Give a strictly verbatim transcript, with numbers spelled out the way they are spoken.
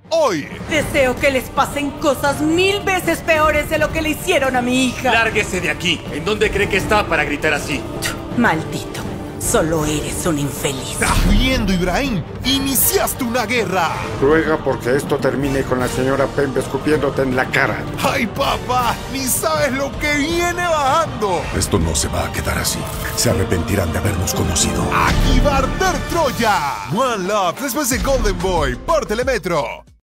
hoy. Deseo que les pasen cosas mil veces peores de lo que le hicieron a mi hija. ¡Lárguese de aquí! ¿En dónde cree que está para gritar así? Maldito. Solo eres un infeliz. ¿Estás viendo, Ibrahim? Iniciaste una guerra. Ruega porque esto termine con la señora Pembe escupiéndote en la cara. ¡Ay, papá! Ni sabes lo que viene bajando. Esto no se va a quedar así. Se arrepentirán de habernos conocido. Aquí va a arder Troya. One Love, después de Golden Boy, por Telemetro.